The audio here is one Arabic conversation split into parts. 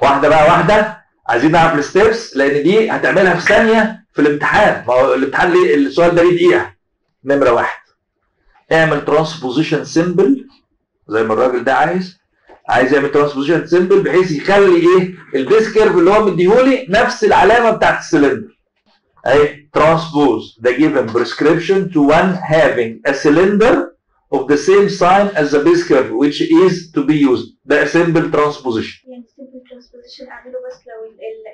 واحده بقى واحده، عايزين نعرف الستبس لان دي هتعملها في ثانيه في الامتحان. ما هو الامتحان ليه السؤال ده ليه دقيقه. نمره 1 اعمل ترانسبوزيشن سيمبل زي ما الراجل ده عايز يعمل ترانسبوزيشن سيمبل بحيث يخلي ايه البيس كيرف اللي هو مديهولي نفس العلامه بتاعت السلندر. اهي transpose the given prescription to one having a cylinder of the same sign as the base curve which is to be used. ده simple transposition. يعني simple transposition اعمله بس لو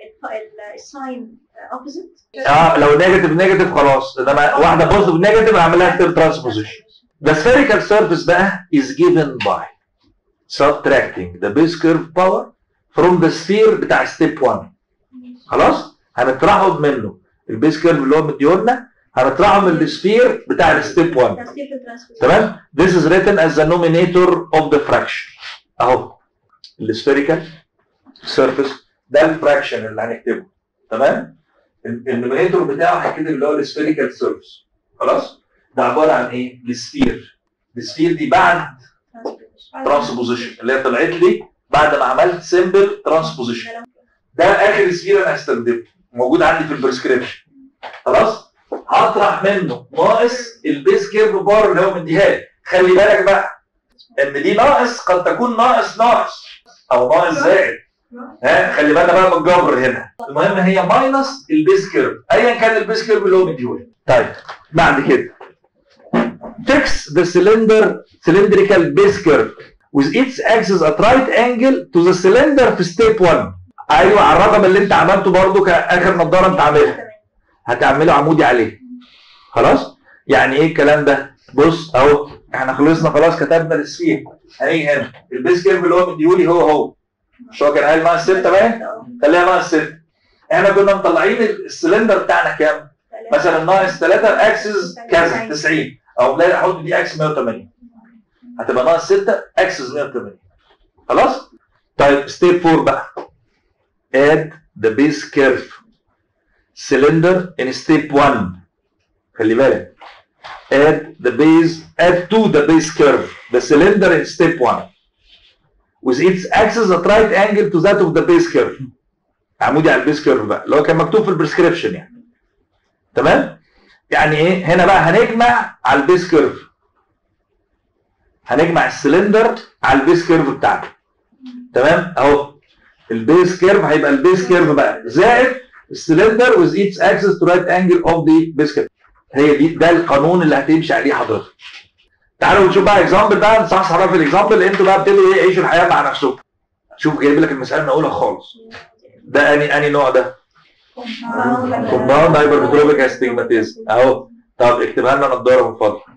الساين opposite. لو نيجاتيف خلاص، انما واحده بوزيتيف نيجاتيف اعملها simple transposition. The spherical surface بقى is given by subtracting the base curve power from the sphere بتاع step 1. خلاص؟ هنطرحه منه البيس كيرف اللي هو مديهولنا، هنطرحه من السفير بتاع الستيب 1. تمام؟ This is written as the denominator of the fraction. اهو السفيريكال سيرفيس ده الفراكشن اللي هنكتبه. تمام؟ النومينيتور بتاعه هيتكتب اللي هو السفيريكال سيرفيس. خلاص؟ ده عباره عن ايه؟ السفير. السفير دي بعد ترانسبوزيشن اللي هي طلعت لي بعد ما عملت سمبل ترانسبوزيشن. ده اخر سفير انا هستخدمه موجود عندي في البريسكريبشن. خلاص؟ هطرح منه ناقص البيس كيرف بار اللي هو مديها لي. خلي بالك بقى ان دي ناقص قد تكون ناقص او ناقص زائد. خلي بالك بقى من الجبر هنا. المهم هي ماينس البيس كيرف ايا كان البيس كيرف اللي هو مديهولي. طيب بعد كده fix the cylindrical base curve with its axis at right angle to the cylinder في step 1. ايوه على الرقم اللي انت عملته برضو كاخر نظاره انت عاملها هتعمله عمودي عليه. خلاص؟ يعني ايه الكلام ده؟ بص اهو احنا خلصنا خلاص كتبنا السفير. هنيجي هنا البيس كيرف اللي هو مديهولي هو مش هو كان قايل ناقص 6 باين؟ خليها ناقص 6. احنا كنا مطلعين السلندر بتاعنا كام؟ مثلا ناقص 3 اكسس كذا 90 او لا احط دي اكس 180 هتبقى ناقص 6 اكسس 180. خلاص؟ طيب ستيب 4 بقى add the base curve cylinder in step 1. خلي بالك add to the base curve the cylinder in step 1 with its axis at right angle to that of the base curve. عمودي على البيس كيرف بقى اللي هو كان مكتوب في البريسكريبشن يعني. تمام؟ يعني ايه؟ هنا بقى هنجمع على البيس كيرف. هنجمع السلندر على البيس كيرف بتاعنا. تمام؟ اهو البيس كيرف هيبقى البيس كيرف بقى زائد السلندر with its axis to right angle of the base curve. هي دي ده القانون اللي هتمشي عليه حضرتك. تعالوا نشوف بقى اكزامبل بقى نصحصح بقى في الاكزامبل انتوا بقى ابتدوا ايه عيشوا الحياه مع نفسكم. شوف جايب لك المساله من اولها خالص. ده اني نوع ده؟ كومباوند هايبرمتروبيك استجماتيزم اهو. طب اكتبها لنا نضاره من فضلك.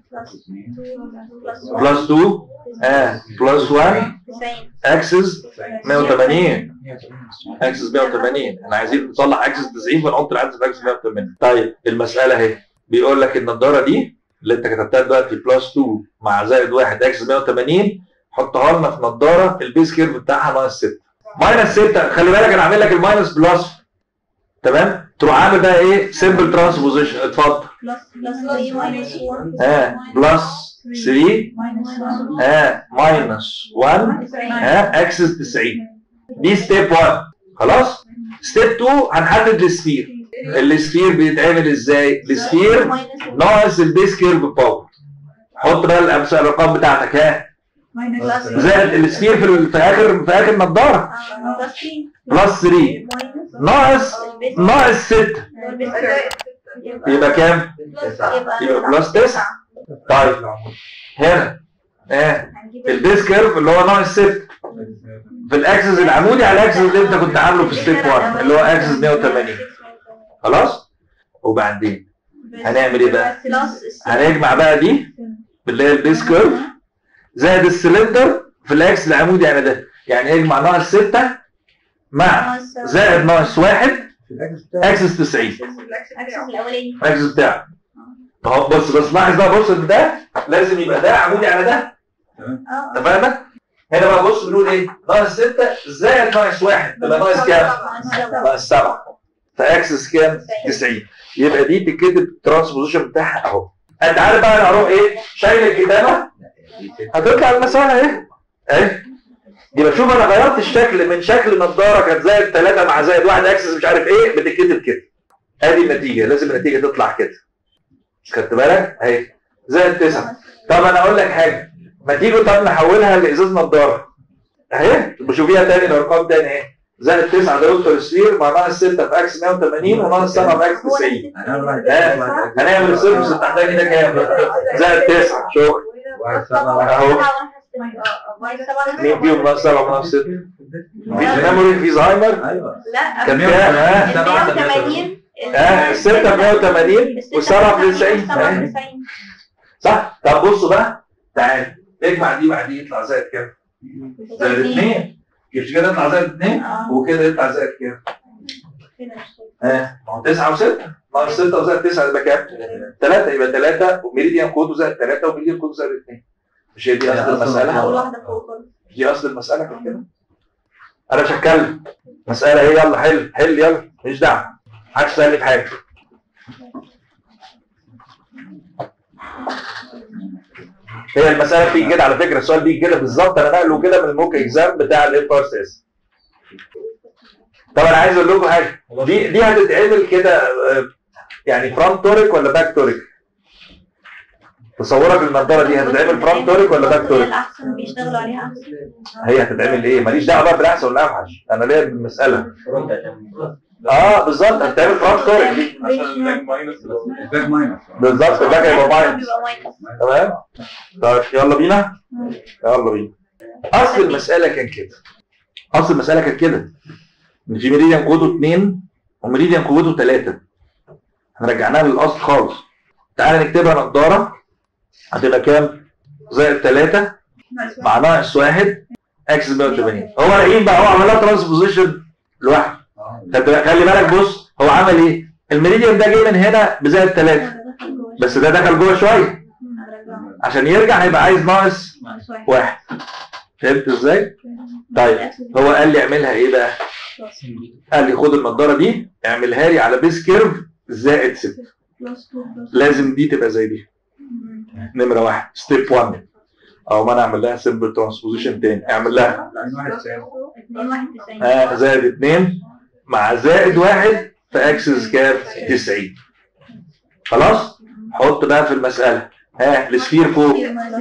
بلس 2 بلس 1 اكسس 180 اكسس 180. احنا عايزين نصلح اكسس 90 فنحط العدد في اكسس 180. طيب المساله اهي بيقول لك النضاره دي اللي انت كتبتها دلوقتي بلس 2 مع زائد 1 اكسس 180 حطها لنا في نضاره البيس كيرف بتاعها ناقص 6 ماينس 6. خلي بالك انا عامل لك الماينس بلس. تمام؟ تروح عامل بقى ايه؟ سمبل ترانسبوزيشن. اتفضل. بلس 3 ماينس 1 بلس 3 ماينس 1 اكسس 90. دي ستيب 1. خلاص؟ ستيب 2 هنحدد السفير. السفير بيتعمل ازاي؟ السفير ناقص البيس كيرف باور. حط بقى الارقام بتاعتك زائد السفير في اخر نضاره بلس 3 ناقص 6 يبقى كام؟ يبقى بلس 9. طيب هنا البيس كيرف اللي هو ناقص 6 في الاكسس العمودي على الاكسس اللي انت كنت عامله في ستيب 1 اللي هو اكسس 180. خلاص؟ وبعدين هنعمل ايه بقى؟ هنجمع بقى دي اللي هي البيس كيرف زائد السلندر في الاكس العمودي يعني ده. يعني يجمع ناقص 6 مع زائد ناقص 1 اكسس 90. الاكسس بتاعك. طب بص لاحظ بقى بص ان ده لازم يبقى ده عمودي على ده. اتفقنا؟ هنا بقى بص بنقول ايه؟ ناقص 6 زائد ناقص 1 تبقى ناقص كام؟ ناقص 7. فاكسس كام؟ 90. يبقى دي تتكتب الترانسبوزيشن بتاعها اهو. انت عارف بقى انا هروح ايه؟ شايل الكتابه هتطلع المساله اهي يبقى شوف انا غيرت الشكل من شكل نظاره كانت زائد 3 مع زائد 1 اكسس مش عارف ايه بتتكتب كده. ادي النتيجه، لازم النتيجه تطلع كده. خدت بالك؟ اهي زائد 9. طب انا اقول لك حاجه، ما تيجوا طب نحولها لازاز نظاره. اهي بشوفيها تاني الارقام تاني اهي. زائد 9 ده دكتور سفير مع ناقص 6 في اكس 180 وناقص 7 في اكس 90. هنعمل السيرفس التحتاني ده كام؟ زائد 9. شكرا. اهو مين فيهم ناقص 7 وناقص 6؟ مفيش ميموري في زهايمر؟ لا كان كام؟ 180 6 ب 180 و7 ب 90. صح؟ طب بصوا بقى تعال اجمع دي مع دي يطلع زائد كام؟ زائد 2. مش كده يطلع زائد 2 وكده يطلع زائد كام؟ ما هو 9 و6 ناقص 6 وزائد 9 يبقى كام؟ 3. يبقى 3 وميريديان كود زائد 3 وميريديان كود زائد 2. مش هي دي اصل المساله؟ اول واحده فوق دي اصل المساله كده كده. انا مش هتكلم. مساله ايه؟ يلا حل يلا ماليش دعوه. محدش سألني في حاجه. هي المساله بتيجي كده على فكره، السؤال بيجي كده بالظبط، انا نقله كده من الموك اكزام بتاع الاف ار سي اس. طب انا عايز اقول لكم حاجه، دي هتتعمل كده يعني فرونت توريك ولا باك توريك؟ تصورك النضاره دي هتتعمل فرونت توريك ولا باك توريك؟ الاحسن بيشتغلوا عليها احسن. هي هتتعمل ايه؟ ماليش دعوه بقى بالاحسن ولا اوحش، انا ليا بالمساله. بالظبط هتتعمل فرونت توريك عشان الباك ماينس. بالظبط الباك هيبقى ماينس. تمام؟ طيب يلا بينا. اصل المساله كان كده. ان في ميريديان كودو 2 وميريديان كودو 3. هنرجعناها للاصل خالص. تعالى نكتبها نضاره هتبقى كام؟ زائد 3 مع ناقص 1 اكس 180. هو رايحين بقى، هو عملها ترانسبوزيشن لوحده. خلي بالك بص هو عمل ايه؟ الميريديان ده جاي من هنا بزائد 3 بس ده دخل جوه شويه عشان يرجع هيبقى عايز ناقص 1. فهمت ازاي؟ طيب هو قال لي اعملها ايه بقى؟ قال لي خد النضاره دي اعملها لي على بيس كيرف زائد 6. لازم دي تبقى زي دي. نمره 1 ستيب 1. او ما انا اعمل لها سمبل ترانسبوزيشن تاني. اعمل لها زائد 2 مع زائد 1 في اكسس كام؟ 90. خلاص؟ حط بقى في المساله السفير فوق.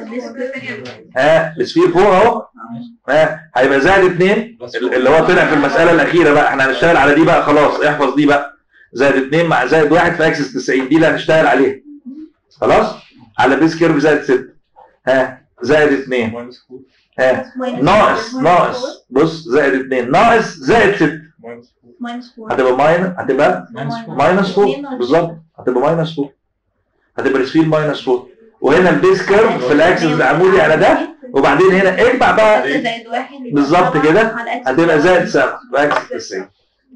السفير فوق اهو. هيبقى زائد 2 اللي هو طلع في المساله الاخيره بقى. احنا هنشتغل على دي بقى خلاص. احفظ دي بقى. زائد 2 مع زائد 1 في اكسس 90 دي اللي هنشتغل عليها. خلاص؟ على بيس كيرف زائد 6. زائد 2 ناقص بص زائد 2 ناقص زائد 6 هتبقى ماينس 4 بالظبط. هتبقى ماينس 4. هتبقى السفير ماينس 4 وهنا البيس كيرف في الاكسس العمودي على ده وبعدين هنا اجمع بقى بالظبط كده هتبقى زائد 7 في اكسس 90.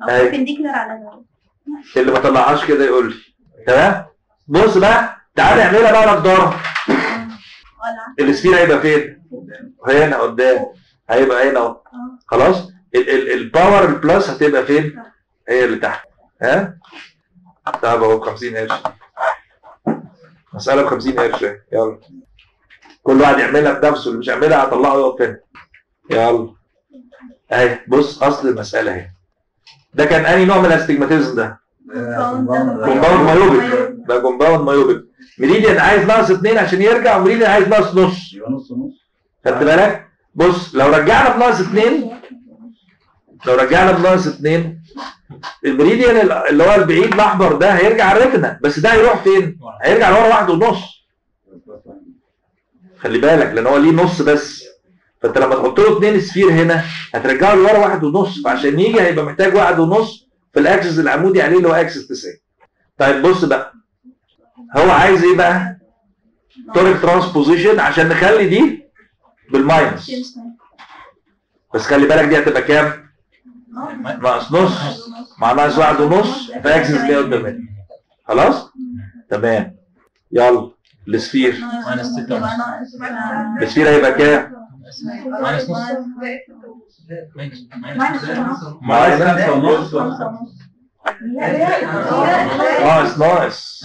اللي ما طلعهاش كده يقول لي. تمام؟ بص بقى تعالى اعملها بقى نضاره. السفير هيبقى فين؟ هنا قدام. هيبقى هنا اهو. خلاص؟ الباور البلس هتبقى فين؟ هي اللي تحت. طب اهو ب 50 قرش. مسألة ب 50 قرش. يلا. كل واحد يعملها بنفسه، اللي مش يعملها هطلعه يقف هنا. يلا. اهي بص اصل المسألة اهي. ده كان انهي نوع من الاستجماتيزم ده؟ كومباوند مايوبيك. ده كومباوند مايوبيك. ميريديان عايز ناقص 2 عشان يرجع وميريديان عايز ناقص نص. يبقى نص. خدت بالك؟ بص لو رجعنا بناقص 2 الميريديان اللي هو البعيد الاحمر ده هيرجع على الريتنا بس ده هيروح فين؟ هيرجع لورا 1 ونص. خلي بالك لان هو ليه نص بس. فانت لما تحط له 2 سفير هنا هترجعه لورا 1 ونص فعشان يجي هيبقى محتاج 1 ونص في الاكسس العمودي عليه اللي هو اكسس 90. طيب بص بقى هو عايز ايه بقى؟ توريك ترانسبوزيشن عشان نخلي دي بالماينس. بس خلي بالك دي هتبقى كام؟ ناقص نص مع ناقص 1 ونص في اكسس 180. خلاص؟ تمام. يلا السفير. السفير هيبقى كام؟ ناقص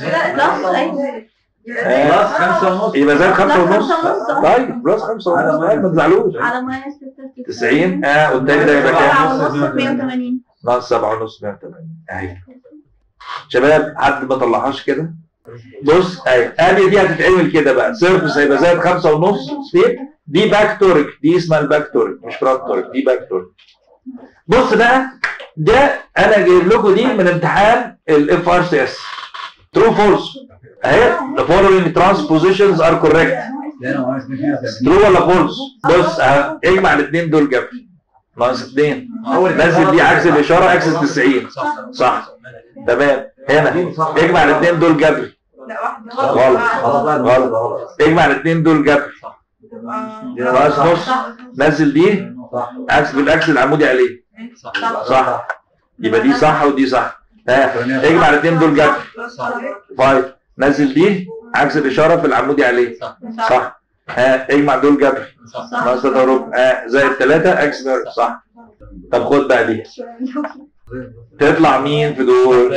بلس 5 ونص. يبقى زائد 5 ونص. طيب بلس 5 ونص ما تزعلوش. على ماينس 6 90 والتاني ده يبقى كام؟ 180 ناقص 7 ونص 180 اهي. شباب حد ما طلعهاش كده؟ بص اهي ادي دي هتتعمل كده بقى، سيرفس هيبقى زائد 5 ونص سفير، دي باك تورك، دي اسمها الباك تورك مش فرونت تورك، دي باك تورك. بص بقى ده انا جايب لكم دي من امتحان الاف ار سي اس. ترو فولس اهي. the following transpositions are correct. ترو ولا فولس؟ بص اهو اجمع الاثنين دول جنبي ناقص 2 نزل دي عكس الاشاره عكس 90 صح تمام. هنا اجمع الاثنين دول جبري غلط اجمع الاثنين دول جبري ناقص نص نزل دي عكس بالاكس العمودي عليه صح يبقى دي صح ودي صح. اجمع الاثنين دول جبري 5 نزل دي عكس الاشاره في العمودي عليه صح. اجمع دول جبري ناقص 3 وربع زائد 3 اكس صح. طب خد بقى دي تطلع مين في دول؟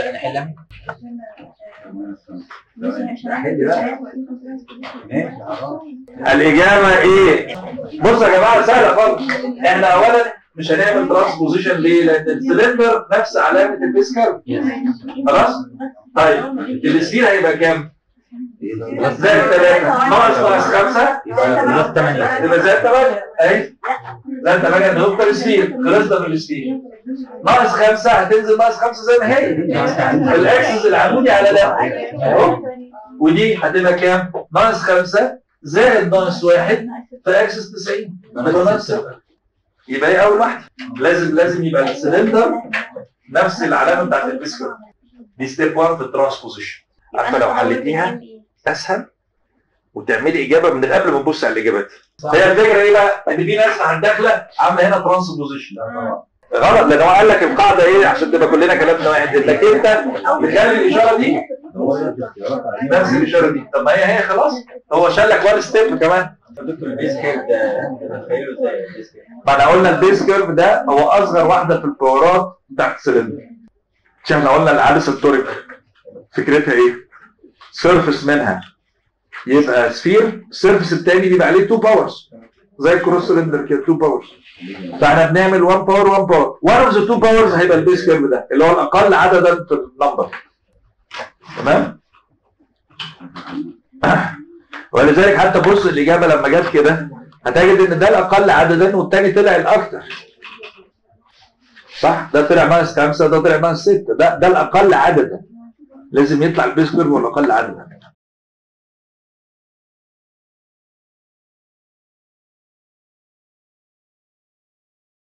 الإجابة إيه؟ بصوا يا جماعة سهلة خالص. إحنا أولاً مش هنعمل ترانسبوزيشن ليه؟ لأن السلندر نفس علامة البيس كيرف. خلاص؟ طيب السفير هيبقى كام؟ زائد 3 ناقص 5 يبقى 8 يبقى زائد 8 أهي. زائد 8 نقطة السفير خلصنا من السفير. ناقص 5 هتنزل ناقص 5 زي ما هي. الأكسس العمودي على ده أهو. ودي هتبقى كام؟ ناقص 5 زائد ناقص 1 في اكسس 90 يبقى ناقص 0. يبقى ايه اول واحده؟ لازم يبقى السلندر نفس العلامه بتاعت البيسكر. دي ستيب 1 في الترانسبوزيشن. عارفه لو حلتيها اسهل وتعملي اجابه من قبل ما تبص على الاجابات. هي الفكره ايه بقى؟ ان في ناس داخله عامله هنا ترانسبوزيشن غلط، لان هو قال لك القاعده ايه عشان تبقى كلنا كلامنا واحد، انك انت تخلي الاشاره دي نفس الاشاره دي. طب ما هي خلاص هو شال لك وان ستيب كمان. دكتور البيس كيرف ده متخيله ازاي البيس كيرف؟ ما احنا قلنا البيس كيرف ده هو اصغر واحده في الباورات بتاعت السلندر. مش احنا قلنا العدسه التوريك فكرتها ايه؟ سيرفس منها يبقى سفير، السيرفس الثاني بيبقى عليه 2 باورز زي الكروس سلندر كده 2 باورز. فاحنا بنعمل 1 باور 1 باور. 1 اوف ذا 2 باورز هيبقى البيس كيرف ده اللي هو الاقل عددا في النمبر. تمام؟ ولذلك حتى بص الاجابه لما جت كده هتجد ان ده الاقل عددا والثاني طلع الاكثر. صح؟ ده طلع ناقص 5 ده طلع ناقص 6 ده الاقل عددا. لازم يطلع البيس كيرف هو الاقل عددا.